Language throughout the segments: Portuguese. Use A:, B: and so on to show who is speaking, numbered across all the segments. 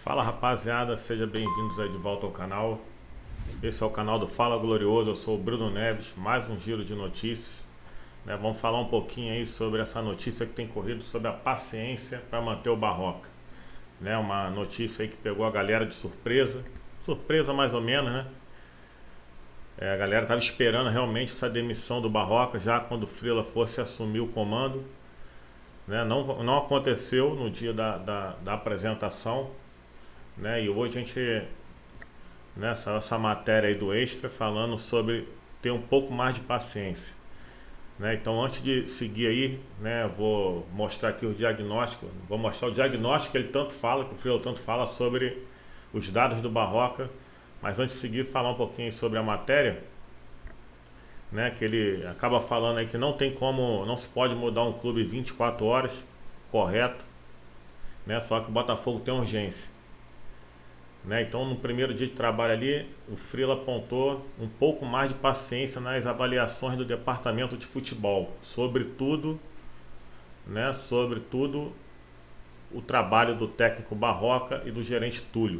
A: Fala rapaziada, sejam bem-vindos aí de volta ao canal. Esse é o canal do Fala Glorioso, eu sou o Bruno Neves, mais um giro de notícias, né? Vamos falar um pouquinho aí sobre essa notícia que tem corrido sobre a paciência para manter o Barroca, né? Uma notícia aí que pegou a galera de surpresa, mais ou menos, né? A galera estava esperando realmente essa demissão do Barroca já quando o Frila fosse assumir o comando, né? Não aconteceu no dia da apresentação, né? E hoje a gente, né, essa matéria aí do Extra falando sobre ter um pouco mais de paciência, né? Então, antes de seguir aí, né, eu vou mostrar aqui o diagnóstico, vou mostrar o diagnóstico que ele tanto fala, que o Frila tanto fala sobre os dados do Barroca. Mas antes de seguir, falar um pouquinho sobre a matéria, né, que ele acaba falando aí que não tem como, não se pode mudar um clube 24 horas, correto, né? Só que o Botafogo tem urgência, né? Então, no primeiro dia de trabalho ali, o Frila apontou um pouco mais de paciência nas avaliações do departamento de futebol, sobretudo, né, sobretudo o trabalho do técnico Barroca e do gerente Túlio,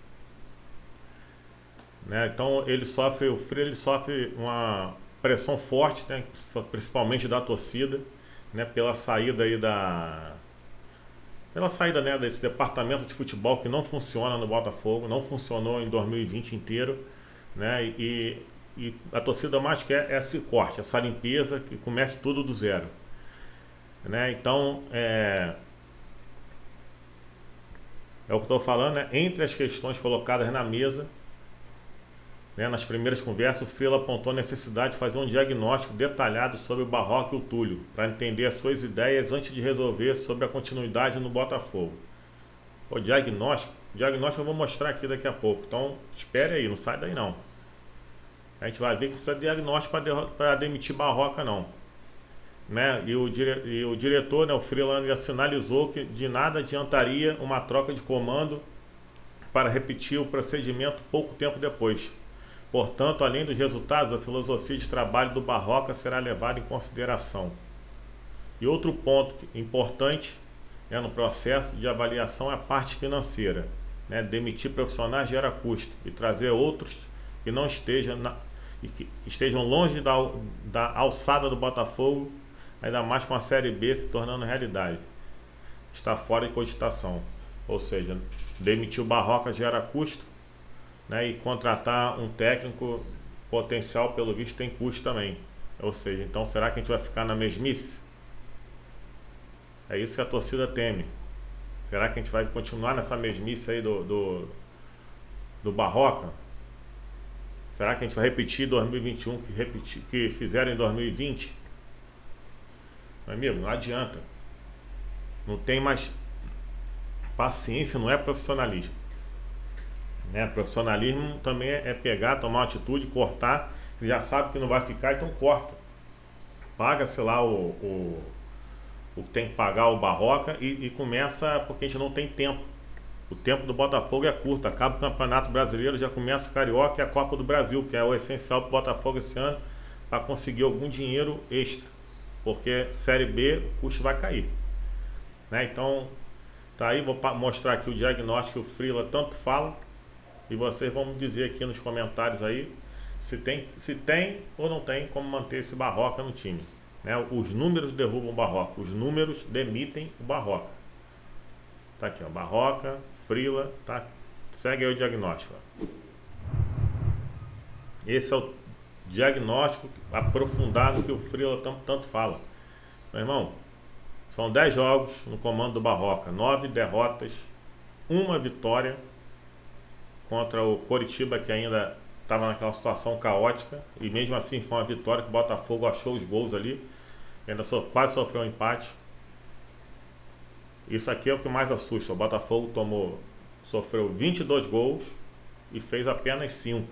A: né? Então o Frila ele sofre uma pressão forte, né, principalmente da torcida, né, pela saída aí né, desse departamento de futebol que não funciona no Botafogo, não funcionou em 2020 inteiro, né? E a torcida mais quer esse corte, essa limpeza, que comece tudo do zero, né? Então é o que eu estou falando, né? Entre as questões colocadas na mesa, né, nas primeiras conversas, o Frila apontou a necessidade de fazer um diagnóstico detalhado sobre o Barroca e o Túlio, para entender as suas ideias antes de resolver sobre a continuidade no Botafogo. O diagnóstico eu vou mostrar aqui daqui a pouco, então espere aí, não sai daí não. A gente vai ver que precisa de diagnóstico para demitir Barroca não, né? E o diretor, né, o Frila, sinalizou que de nada adiantaria uma troca de comando para repetir o procedimento pouco tempo depois. Portanto, além dos resultados, a filosofia de trabalho do Barroca será levada em consideração. E outro ponto importante, né, no processo de avaliação é a parte financeira, né? Demitir profissionais gera custo e trazer outros que não estejam longe da alçada do Botafogo, ainda mais com a Série B se tornando realidade, está fora de cogitação. Ou seja, demitir o Barroca gera custo, né, e contratar um técnico potencial, pelo visto, tem custo também. Ou seja, então será que a gente vai ficar na mesmice? É isso que a torcida teme. Será que a gente vai continuar nessa mesmice aí do Barroca? Será que a gente vai repetir 2021 que fizeram em 2020? Meu amigo, não adianta. Não tem mais paciência, não é profissionalismo, né? Profissionalismo também é pegar, tomar uma atitude, cortar. Você já sabe que não vai ficar, então corta. Paga, sei lá, o que tem que pagar o Barroca e começa, porque a gente não tem tempo. O tempo do Botafogo é curto, acaba o Campeonato Brasileiro, já começa o Carioca e a Copa do Brasil, que é o essencial para o Botafogo esse ano, para conseguir algum dinheiro extra, porque Série B o custo vai cair, né? Então tá aí, vou mostrar aqui o diagnóstico que o Frila tanto fala, e vocês vão me dizer aqui nos comentários aí se tem ou não tem como manter esse Barroca no time, né? Os números derrubam o Barroca, os números demitem o Barroca. Tá aqui, ó, Barroca, Frila, tá? Segue aí o diagnóstico, ó. Esse é o diagnóstico aprofundado que o Frila tanto fala. Meu irmão, são 10 jogos no comando do Barroca, 9 derrotas, 1 vitória contra o Coritiba, que ainda estava naquela situação caótica, e mesmo assim foi uma vitória que o Botafogo achou os gols ali, ainda quase sofreu um empate. Isso aqui é o que mais assusta. O Botafogo sofreu 22 gols e fez apenas 5.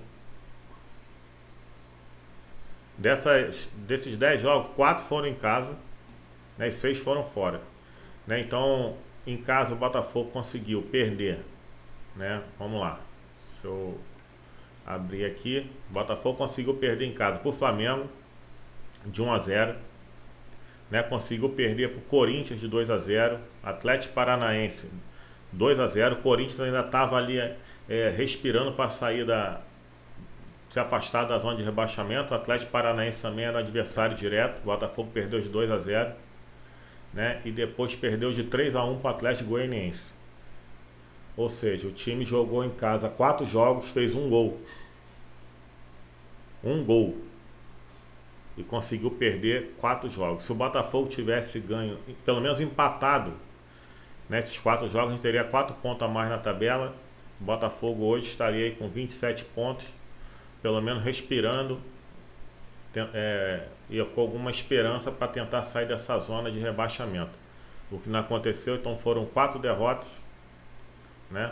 A: Desses 10 jogos, 4 foram em casa, né, e 6 foram fora, né? Então, em casa o Botafogo conseguiu perder, né? Vamos lá, deixa eu abrir aqui. O Botafogo conseguiu perder em casa para o Flamengo de 1-0, né? Conseguiu perder para o Corinthians de 2-0, Atlético Paranaense 2-0. O Corinthians ainda estava ali respirando para sair se afastar da zona de rebaixamento. O Atlético Paranaense também era adversário direto. O Botafogo perdeu de 2-0, né? E depois perdeu de 3-1 para o Atlético Goianiense. Ou seja, o time jogou em casa 4 jogos, fez um gol. Um gol. E conseguiu perder 4 jogos. Se o Botafogo tivesse ganho, pelo menos empatado nesses 4 jogos, a gente teria 4 pontos a mais na tabela. O Botafogo hoje estaria aí com 27 pontos, pelo menos respirando, e com alguma esperança para tentar sair dessa zona de rebaixamento. O que não aconteceu, então foram 4 derrotas, né?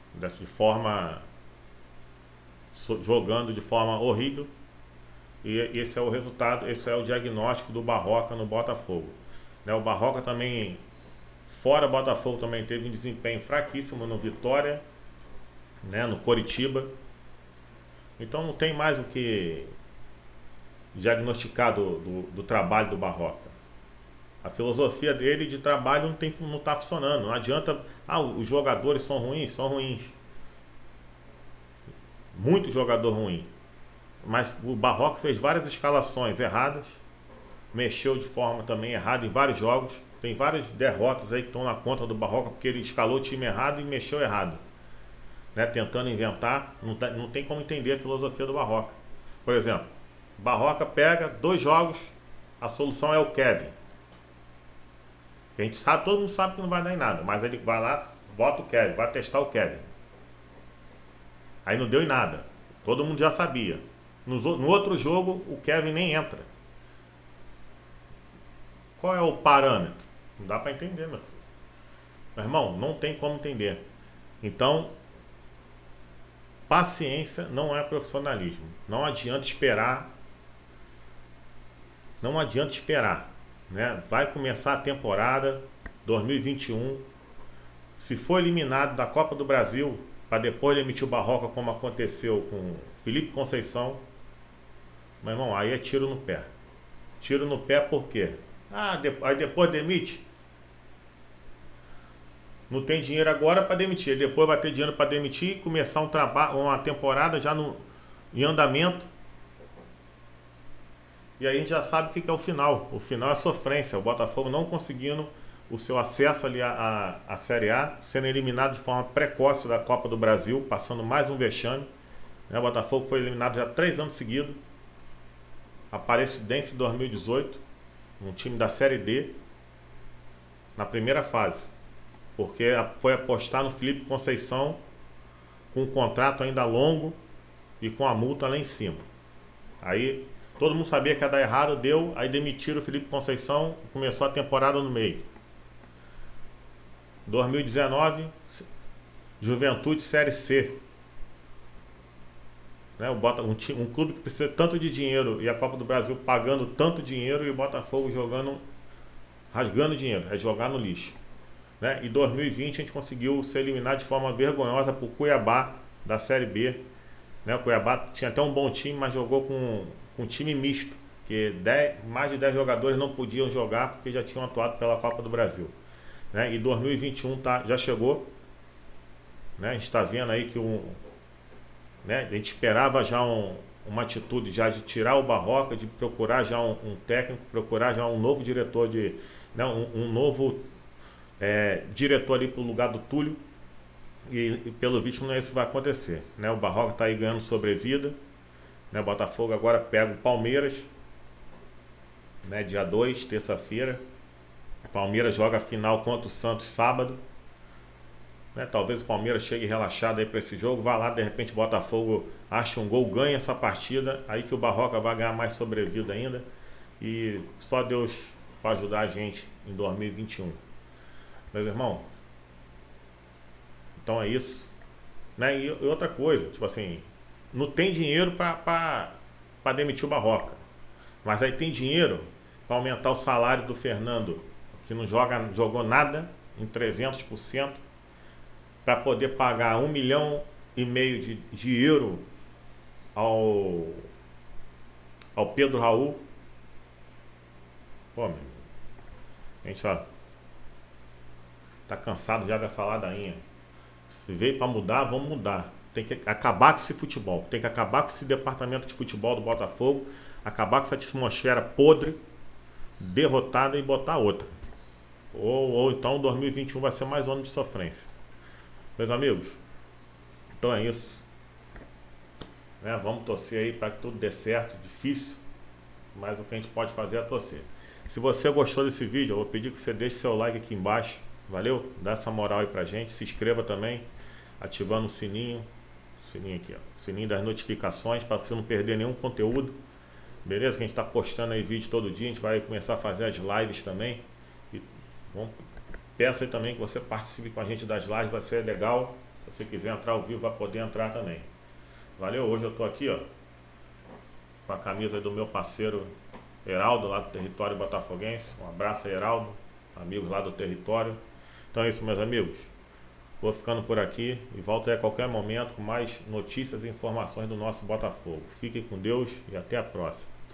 A: Jogando de forma horrível. E esse é o resultado, esse é o diagnóstico do Barroca no Botafogo, né? O Barroca também, fora Botafogo, também teve um desempenho fraquíssimo no Vitória, né? No Coritiba. Então não tem mais o que diagnosticar do trabalho do Barroca. A filosofia dele de trabalho não está funcionando. Não adianta, os jogadores são ruins, são ruins. Muito jogador ruim. Mas o Barroca fez várias escalações erradas, mexeu de forma também errada em vários jogos. Tem várias derrotas aí que estão na conta do Barroca porque ele escalou o time errado e mexeu errado, né? Tentando inventar. Não tem como entender a filosofia do Barroca. Por exemplo, Barroca pega 2 jogos, a solução é o Kevin. A gente sabe, todo mundo sabe que não vai dar em nada, mas ele vai lá, bota o Kevin, vai testar o Kevin. Aí não deu em nada, todo mundo já sabia. No outro jogo, o Kevin nem entra. Qual é o parâmetro? Não dá para entender, meu filho. Meu irmão, não tem como entender. Então, paciência não é profissionalismo. Não adianta esperar. Não adianta esperar, né? Vai começar a temporada 2021. Se for eliminado da Copa do Brasil, para depois demitir o Barroca, como aconteceu com Felipe Conceição, meu irmão, aí é tiro no pé. Tiro no pé por quê? Aí depois demite. Não tem dinheiro agora para demitir. Depois vai ter dinheiro para demitir e começar uma temporada já em andamento. E aí a gente já sabe o que é o final. O final é sofrência. O Botafogo não conseguindo o seu acesso ali à Série A, sendo eliminado de forma precoce da Copa do Brasil, passando mais um vexame. O Botafogo foi eliminado já 3 anos seguidos. Aparecidense em 2018, um time da Série D, na primeira fase, porque foi apostar no Felipe Conceição com um contrato ainda longo e com a multa lá em cima. Aí todo mundo sabia que ia dar errado, deu, aí demitiram o Felipe Conceição, começou a temporada no meio. 2019, Juventude Série C. Né, um clube que precisa tanto de dinheiro e a Copa do Brasil pagando tanto dinheiro e o Botafogo rasgando dinheiro, é jogar no lixo, né? Em 2020 a gente conseguiu ser eliminado de forma vergonhosa por Cuiabá da Série B, né? O Cuiabá tinha até um bom time, mas jogou com um time misto, que mais de 10 jogadores não podiam jogar porque já tinham atuado pela Copa do Brasil, né? E 2021 já chegou, né? A gente está vendo aí que né? A gente esperava já uma atitude já de tirar o Barroca, de procurar já um técnico, procurar já um novo diretor, né? um novo diretor ali para o lugar do Túlio, e pelo visto não é isso que vai acontecer, né? O Barroca está aí ganhando sobrevida, né? O Botafogo agora pega o Palmeiras, né? Dia 2, terça-feira. O Palmeiras joga a final contra o Santos sábado. Né? Talvez o Palmeiras chegue relaxado aí para esse jogo, vá lá, de repente o Botafogo acha um gol, ganha essa partida, aí que o Barroca vai ganhar mais sobrevida ainda, e só Deus para ajudar a gente em 2021. Meus irmãos, então é isso, né? E outra coisa, tipo assim, não tem dinheiro para demitir o Barroca, mas aí tem dinheiro para aumentar o salário do Fernando, que não jogou nada, em 300%, para poder pagar 1,5 milhão de euro ao Pedro Raul. Pô, meu, gente, ó, Tá cansado já dessa ladainha. Se veio para mudar, vamos mudar. Tem que acabar com esse futebol. Tem que acabar com esse departamento de futebol do Botafogo. Acabar com essa atmosfera podre, derrotada, e botar outra. Ou então 2021 vai ser mais um ano de sofrência. Meus amigos, então é isso. Né? Vamos torcer aí para que tudo dê certo. Difícil, mas o que a gente pode fazer é torcer. Se você gostou desse vídeo, eu vou pedir que você deixe seu like aqui embaixo. Valeu? Dá essa moral aí pra gente. Se inscreva também, ativando o sininho. Sininho aqui, ó. Sininho das notificações, para você não perder nenhum conteúdo. Beleza? Que a gente tá postando aí vídeo todo dia. A gente vai começar a fazer as lives também. E peço aí também que você participe com a gente das lives, vai ser legal. Se você quiser entrar ao vivo, vai poder entrar também. Valeu? Hoje eu tô aqui, ó, com a camisa do meu parceiro Heraldo, lá do Território Botafoguense. Um abraço aí, Heraldo, amigos lá do Território. Então é isso, meus amigos. Vou ficando por aqui e volto aí a qualquer momento com mais notícias e informações do nosso Botafogo. Fiquem com Deus e até a próxima.